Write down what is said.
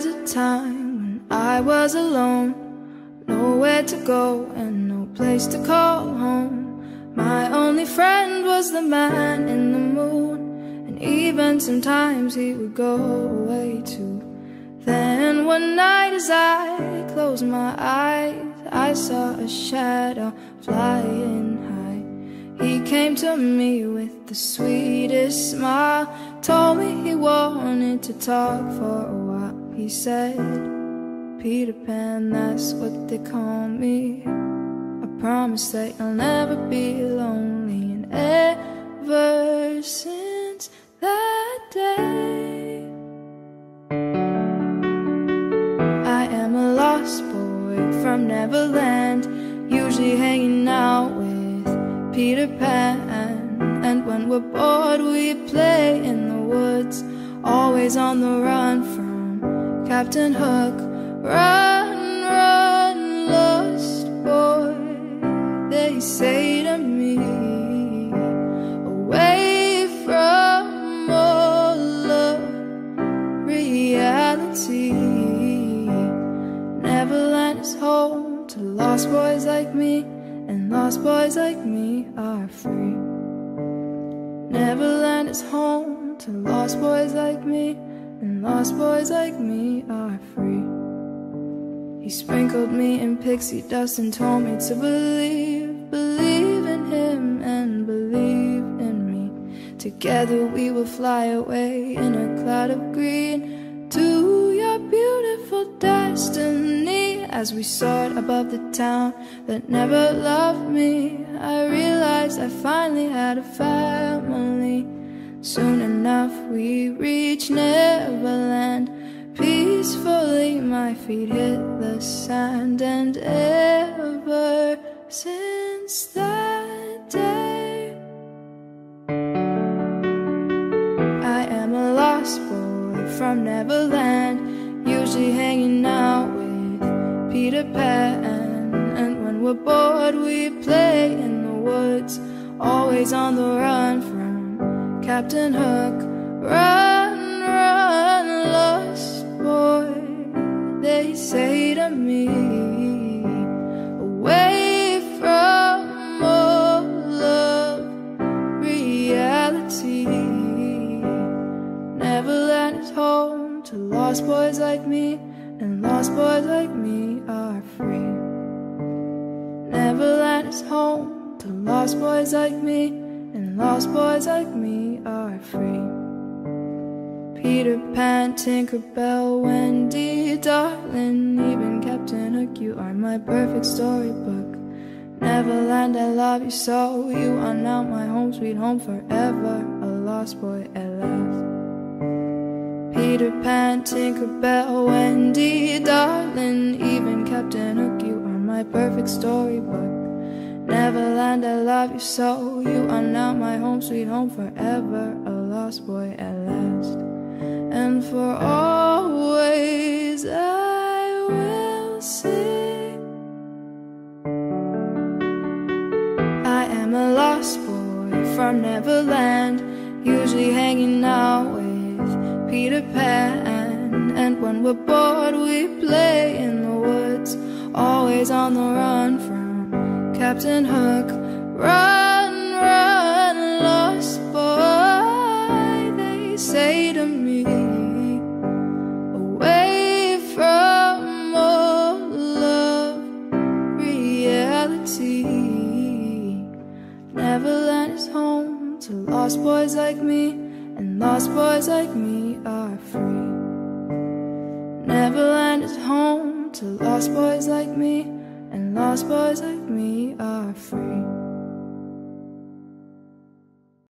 was a time when I was alone, nowhere to go and no place to call home. My only friend was the man in the moon, and even sometimes he would go away too. Then one night as I closed my eyes, I saw a shadow flying high. He came to me with the sweetest smile, told me he wanted to talk for a while. He said, "Peter Pan, that's what they call me. I promise that you'll never be lonely." And ever since that day, I am a lost boy from Neverland, usually hanging out with Peter Pan. And when we're bored we play in the woods, always on the run from Captain Hook. Run, run, lost boy, they say to me, away from all of reality. Neverland is home to lost boys like me, and lost boys like me are free. Neverland is home to lost boys like me, and lost boys like me are free. He sprinkled me in pixie dust and told me to believe in him and believe in me. Together we will fly away in a cloud of green to your beautiful destiny. As we soared above the town that never loved me, I realized I finally had a family. Soon enough we reached Neverland. Peacefully my feet hit the sand, and ever since that day, I am a lost boy from Neverland, usually hanging out with Peter Pan. And when we're bored we play in the woods, always on the run from Captain Hook. Run, run, lost boy, they say to me, away from all of reality. Neverland is home to lost boys like me, and lost boys like me are free. Neverland is home to lost boys like me, and lost boys like me are free. Peter Pan, Tinkerbell, Wendy, darling, even Captain Hook, you are my perfect storybook. Neverland, I love you so, you are now my home, sweet home forever, a lost boy at last. Peter Pan, Tinkerbell, Wendy, darling, even Captain Hook, you are my perfect storybook. Neverland, I love you so, you are now my home, sweet home forever, a lost boy at last. And for always I will sing, I am a lost boy from Neverland, usually hanging out with Peter Pan. And when we're bored we play in the woods, always on the run from Captain Hook. Run, run, lost boy, they say to me, away from all of reality. Neverland is home to lost boys like me, and lost boys like me are free. Neverland is home to lost boys like me, and lost boys like me are free.